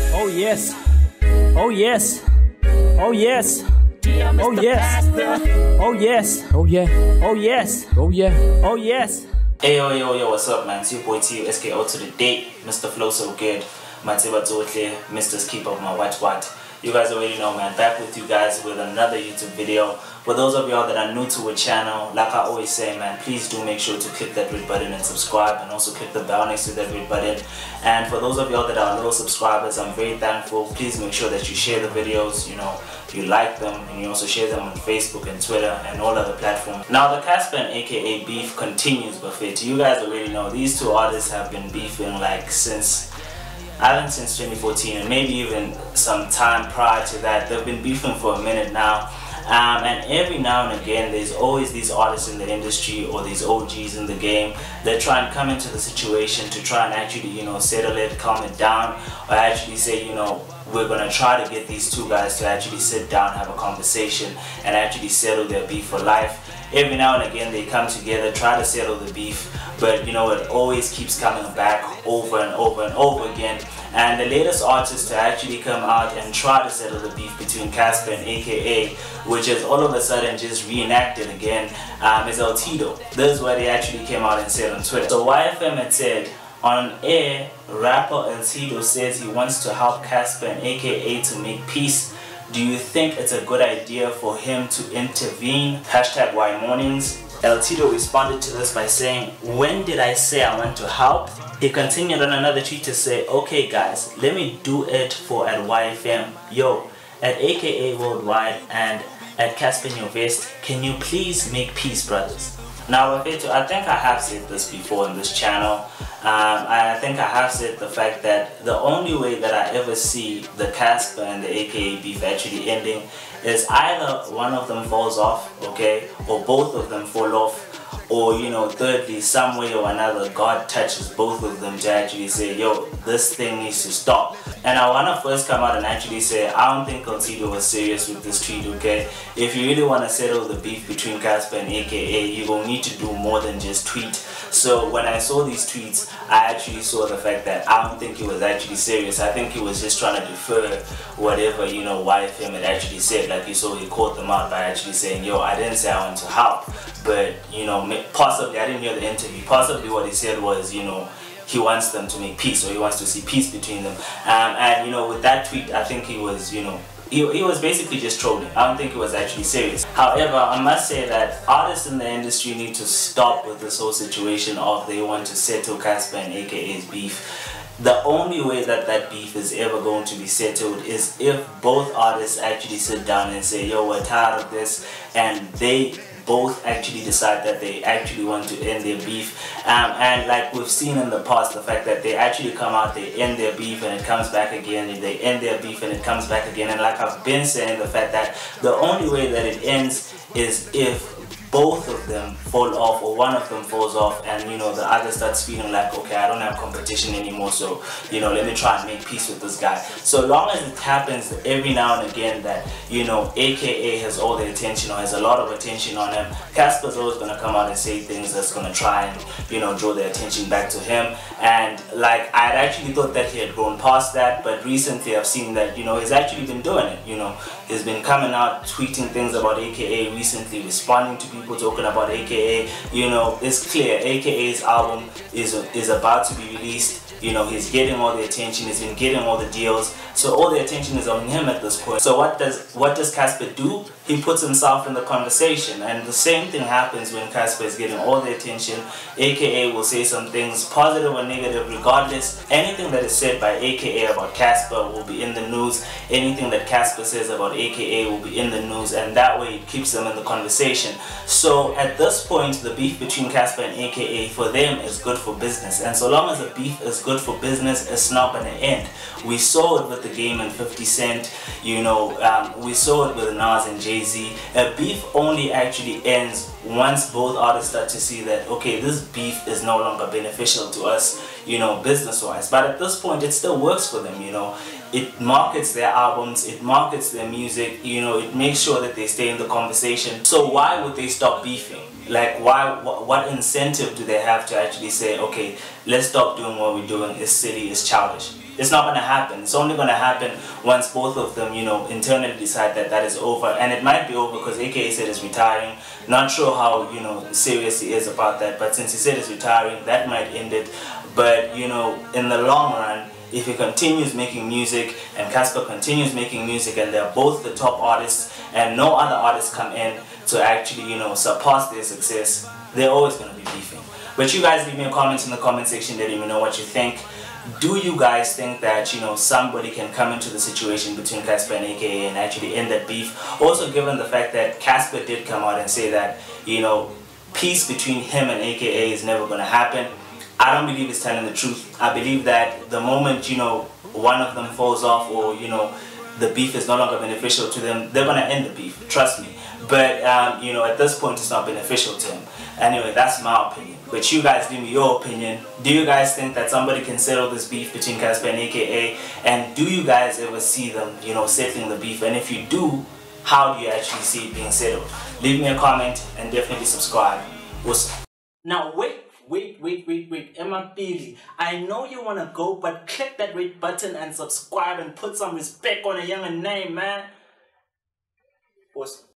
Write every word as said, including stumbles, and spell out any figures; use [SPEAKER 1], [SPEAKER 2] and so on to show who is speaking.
[SPEAKER 1] Oh yes. Oh yes. Oh yes. Oh yes. Oh yes. Oh yeah. Oh yes. Oh yeah. Oh yes.
[SPEAKER 2] Hey yo yo yo, what's up man? It's your boy Tido, S K O to the date, Mister Flow So Good, Matiba Totle, Mister's Keep Up My Watch What. You guys already know man, back with you guys with another YouTube video. For those of y'all that are new to a channel, like I always say man, please do make sure to click that red button and subscribe, and also click the bell next to that red button. And for those of y'all that are little subscribers, I'm very thankful. Please make sure that you share the videos, you know, you like them, and you also share them on Facebook and Twitter and all other platforms. Now the Cassper and A K A beef continues, but you guys already know these two artists have been beefing like since I think since twenty fourteen, and maybe even some time prior to that. They've been beefing for a minute now. Um, and every now and again there's always these artists in the industry or these O Gs in the game that try and come into the situation to try and actually, you know, settle it, calm it down, or actually say, you know, we're gonna try to get these two guys to actually sit down, have a conversation, and actually settle their beef for life. Every now and again they come together, try to settle the beef, but you know, it always keeps coming back over and over and over again. And the latest artist to actually come out and try to settle the beef between Cassper and A K A, which is all of a sudden just reenacted again, um, is Tido. This is what they actually came out and said on Twitter. So Y F M had said, on air, rapper Tido says he wants to help Cassper and A K A to make peace. Do you think it's a good idea for him to intervene? Hashtag Y Mornings. Tido responded to this by saying, when did I say I want to help? He continued on another tweet to say, okay guys, let me do it for at Y F M, yo, at A K A Worldwide and at Cassper Nyovest, can you please make peace, brothers? Now, I think I have said this before in this channel. Um, I think I have said the fact that the only way that I ever see the Cassper and the A K A beef actually ending is either one of them falls off, okay, or both of them fall off, or, you know, thirdly, some way or another, God touches both of them to actually say, yo, this thing needs to stop. And I want to first come out and actually say, I don't think Tido was serious with this tweet, okay? If you really want to settle the beef between Cassper and A K A, you're going to need to do more than just tweet. So when I saw these tweets, I actually saw the fact that I don't think he was actually serious. I think he was just trying to defer whatever, you know, Y F M had actually said. Like you saw, he called them out by actually saying, yo, I didn't say I want to help, but, you know, possibly, I didn't hear the interview, possibly what he said was, you know, he wants them to make peace, or he wants to see peace between them. Um, and, you know, with that tweet, I think he was, you know, He, he was basically just trolling. I don't think he was actually serious. However, I must say that artists in the industry need to stop with this whole situation of they want to settle Cassper and A K A's beef. The only way that that beef is ever going to be settled is if both artists actually sit down and say, yo, we're tired of this, and they both actually decide that they actually want to end their beef. Um, and like we've seen in the past, the fact that they actually come out, they end their beef and it comes back again, and they end their beef and it comes back again. And like I've been saying, the fact that the only way that it ends is if both of them fall off, or one of them falls off, and, you know, the other starts feeling like, okay, I don't have competition anymore, so, you know, let me try and make peace with this guy. So long as it happens every now and again that, you know, A K A has all the attention, or has a lot of attention on him, Cassper's always going to come out and say things that's going to try and, you know, draw their attention back to him. And like, I had actually thought that he had grown past that, but recently I've seen that, you know, he's actually been doing it. You know, he's been coming out, tweeting things about A K A recently, responding to people talking about A K A. You know, it's clear A K A's album is is about to be released. You know, he's getting all the attention, he's been getting all the deals, so all the attention is on him at this point. So what does what does Cassper do? He puts himself in the conversation, and the same thing happens when Cassper is getting all the attention. A K A will say some things, positive or negative, regardless. Anything that is said by A K A about Cassper will be in the news. Anything that Cassper says about A K A will be in the news, and that way it keeps them in the conversation. So at this point, the beef between Cassper and A K A, for them, is good for business. And so long as the beef is good for business, it's not going to end. We saw it with the Game and fifty cent, you know, um, we saw it with Nas and Jay-Z. A beef only actually ends once both artists start to see that, okay, this beef is no longer beneficial to us, you know, business-wise. But at this point, it still works for them, you know. It markets their albums, it markets their music, you know, it makes sure that they stay in the conversation. So why would they stop beefing? Like, why? What, what incentive do they have to actually say, okay, let's stop doing what we're doing, it's silly, it's childish? It's not going to happen. It's only going to happen once both of them, you know, internally decide that that is over. And it might be over because A K A said he's retiring. Not sure how, you know, serious he is about that. But since he said he's retiring, that might end it. But, you know, in the long run, if he continues making music and Cassper continues making music and they're both the top artists and no other artists come in to actually, you know, surpass their success, they're always going to be beefing. But you guys leave me a comment in the comment section, letting me know what you think. Do you guys think that, you know, somebody can come into the situation between Cassper and A K A and actually end that beef? Also, given the fact that Cassper did come out and say that, you know, peace between him and A K A is never going to happen. I don't believe he's telling the truth. I believe that the moment, you know, one of them falls off or, you know, the beef is no longer beneficial to them, they're going to end the beef. Trust me. But, um, you know, at this point, it's not beneficial to him. Anyway, that's my opinion. But you guys give me your opinion. Do you guys think that somebody can settle this beef between Cassper and A K A? And do you guys ever see them, you know, settling the beef? And if you do, how do you actually see it being settled? Leave me a comment and definitely subscribe. Now wait, wait, wait, wait, wait. Emma Pili, I know you want to go, but click that red button and subscribe and put some respect on a younger name, man. Awesome.